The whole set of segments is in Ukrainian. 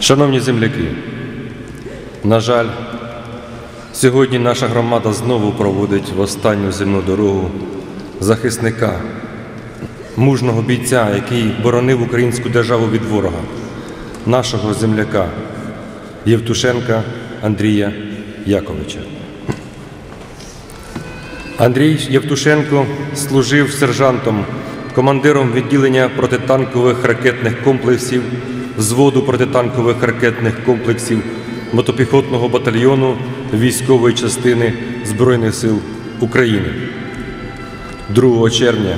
Шановні земляки, на жаль, сьогодні наша громада знову проводить в останню земну дорогу захисника, мужного бійця, який боронив українську державу від ворога, нашого земляка Євтушенка Андрія Яковича. Андрій Євтушенко служив сержантом, командиром відділення протитанкових ракетних комплексів, взводу протитанкових ракетних комплексів мотопіхотного батальйону військової частини Збройних сил України. 2 червня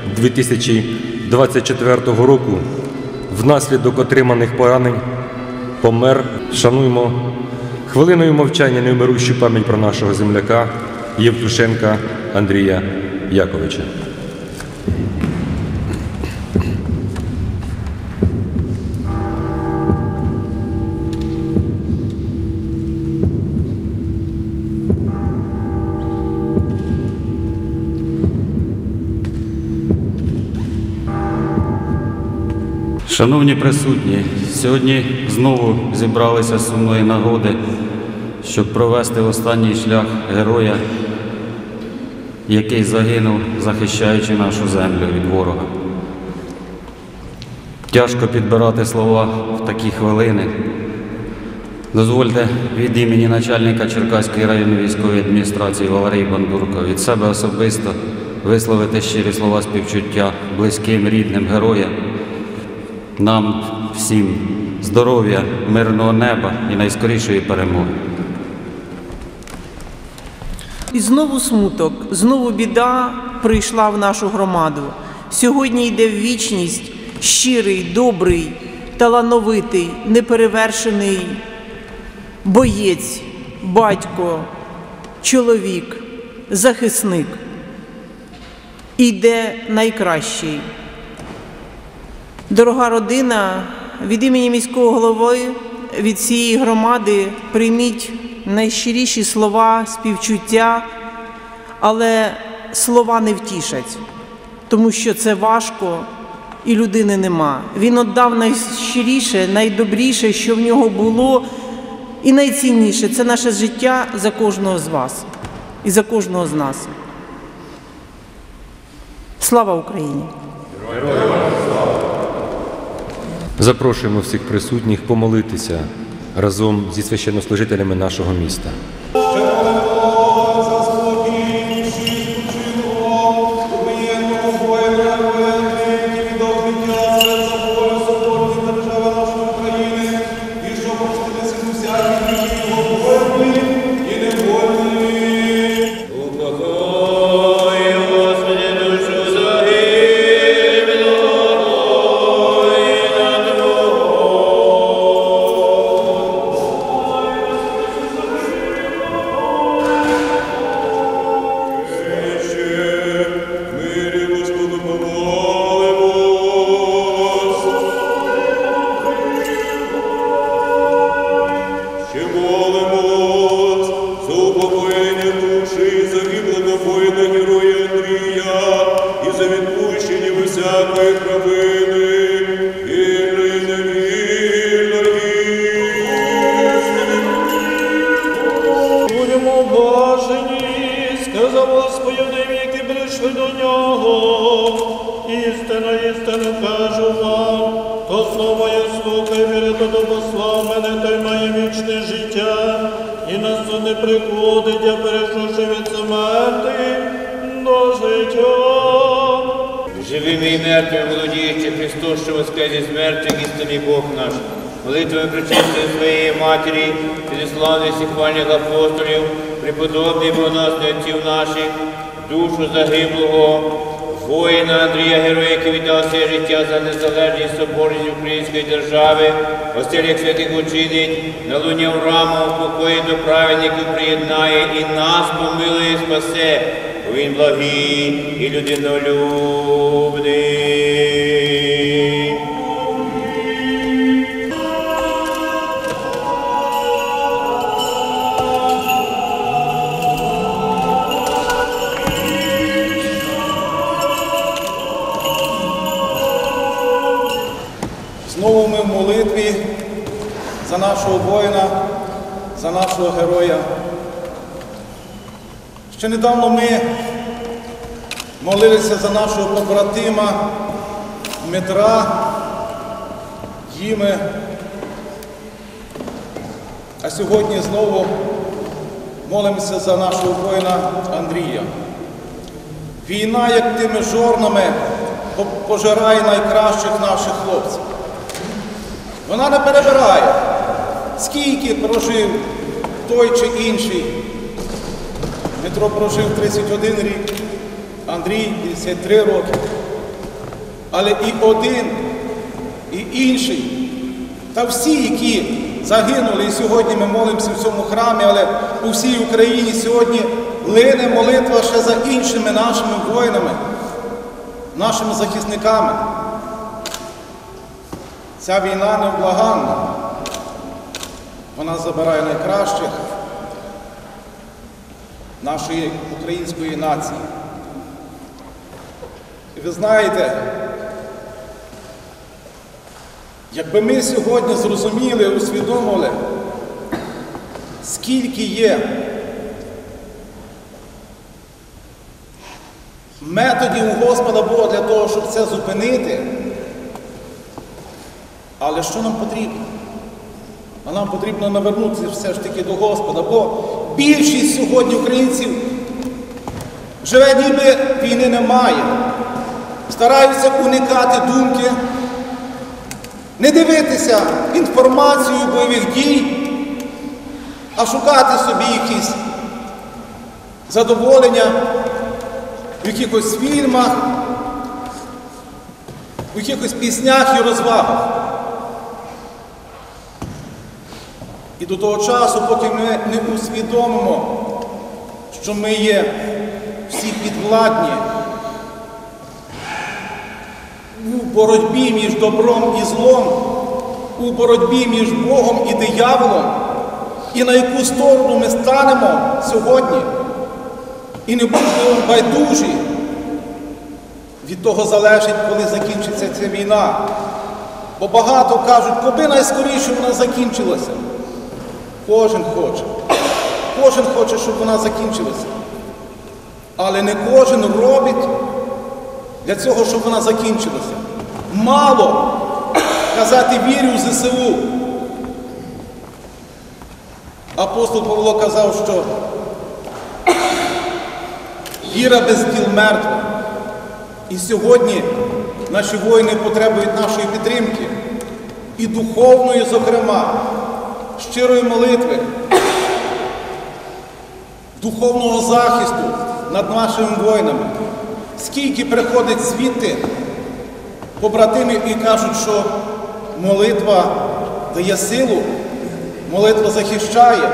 2024 року внаслідок отриманих поранень помер. Шануємо хвилиною мовчання невмирущу пам'ять про нашого земляка Євтушенка Андрія Яковича. Шановні присутні, сьогодні знову зібралися з сумної нагоди, щоб провести останній шлях героя, який загинув, захищаючи нашу землю від ворога. Тяжко підбирати слова в такі хвилини. Дозвольте від імені начальника Черкаської районної військової адміністрації Валерії Бандурко від себе особисто висловити щирі слова співчуття близьким, рідним героя. Нам всім здоров'я, мирного неба і найскорішої перемоги. І знову смуток, знову біда прийшла в нашу громаду. Сьогодні йде в вічність щирий, добрий, талановитий, неперевершений боєць, батько, чоловік, захисник. Йде найкращий. Дорога родина, від імені міського голови, від цієї громади прийміть найщиріші слова співчуття, але слова не втішать, тому що це важко і людини нема. Він віддав найщиріше, найдобріше, що в нього було, і найцінніше – це наше життя за кожного з вас і за кожного з нас. Слава Україні! Запрошуємо всіх присутніх помолитися разом зі священнослужителями нашого міста. Істину кажу вам, то слово я слухай, віри, то послав мене, той має вічне життя, і на суд не приходить, я перейшовши від смерти до життя. Живими і мертвими володіючи Христос, що воскрес із мертвих, істинний Бог наш, молитвами пречистої своєї Матері, підісланих всіх хвальних апостолів, преподобних богоносних отців наших, душу загиблого воїна Андрія, героя, який віддав своє життя за незалежність, соборність української держави, оселях святих учинить, на луні Аврааму упокоїть до праведників приєднає і нас помилує і спасе, бо він благий і людинолюбний. Знову ми в молитві за нашого воїна, за нашого героя. Ще недавно ми молилися за нашого побратима Дмитра, Діми, а сьогодні знову молимося за нашого воїна Андрія. Війна, як тими жорнами, пожирає найкращих наших хлопців. Вона не перебирає, скільки прожив той чи інший. Дмитро прожив 31 рік, Андрій 53 роки. Але і один, і інший, та всі, які загинули, і сьогодні ми молимося в цьому храмі, але у всій Україні сьогодні лине молитва ще за іншими нашими воїнами, нашими захисниками. Ця війна невблаганна. Вона забирає найкращих нашої української нації. І ви знаєте, якби ми сьогодні зрозуміли, усвідомили, скільки є методів у Господа Бога для того, щоб це зупинити, але що нам потрібно? А нам потрібно навернутися все ж таки до Господа, бо більшість сьогодні українців живе, ніби війни немає. Стараються уникати думки, не дивитися інформацію бойових дій, а шукати собі якісь задоволення в якихось фільмах, в якихось піснях і розвагах. І до того часу, поки ми не усвідомимо, що ми є всі підвладні у боротьбі між добром і злом, у боротьбі між Богом і дияволом, і на яку сторону ми станемо сьогодні, і не будемо байдужі, від того залежить, коли закінчиться ця війна. Бо багато кажуть, коли найскоріше вона закінчилася. Кожен хоче. Кожен хоче, щоб вона закінчилася. Але не кожен робить для цього, щоб вона закінчилася. Мало казати «вірю в ЗСУ». Апостол Павло казав, що віра без діл мертва. І сьогодні наші воїни потребують нашої підтримки. І духовної, зокрема, щирої молитви, духовного захисту над нашими воїнами. Скільки приходить звідти побратимів і кажуть, що молитва дає силу, молитва захищає,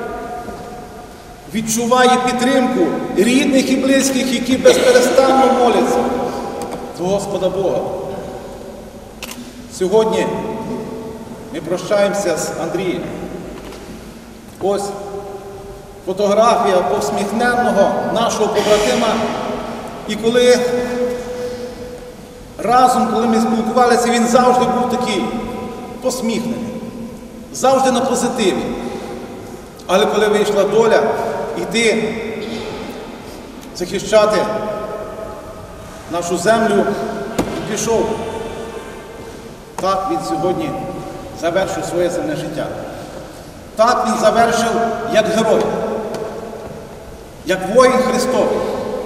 відчуває підтримку рідних і близьких, які безперестанно моляться до Господа Бога. Сьогодні ми прощаємося з Андрієм. Ось фотографія посміхненного нашого побратима. І коли разом, коли ми спілкувалися, він завжди був такий посміхнений, завжди на позитиві. Але коли вийшла доля йти захищати нашу землю, пішов. Так він сьогодні завершив своє земне життя. Так він завершив як герой, як воїн Христовий,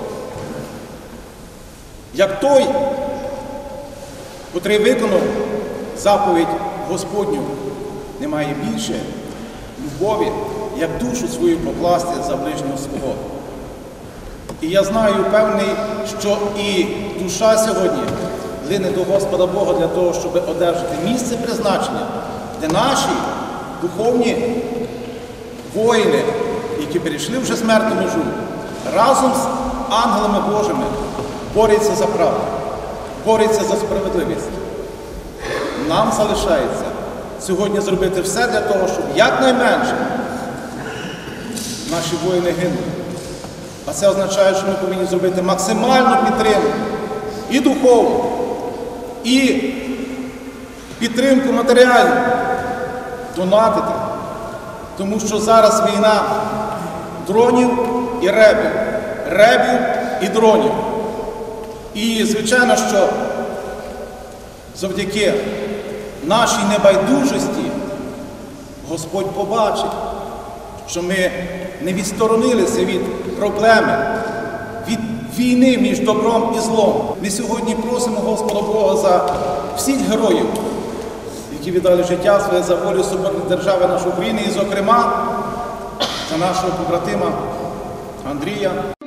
як той, котрий виконав заповідь Господню, немає більше любові, як душу свою покласти за ближнього свого. І я знаю, певний, що і душа сьогодні лине до Господа Бога для того, щоб одержати місце призначення, де наші духовні воїни, які перейшли вже смертну межу, разом з ангелами Божими борються за правду, борються за справедливість. Нам залишається сьогодні зробити все для того, щоб якнайменше наші воїни гинули. А це означає, що ми повинні зробити максимальну підтримку і духовну, і підтримку матеріальну донатити, тому що зараз війна дронів і ребів і дронів. І, звичайно, що завдяки нашій небайдужості Господь побачить, що ми не відсторонилися від проблеми, від війни між добром і злом. Ми сьогодні просимо Господа Бога за всіх героїв, які віддали життя своє за волю суверенної держави нашої України, і, зокрема, за нашого побратима Андрія.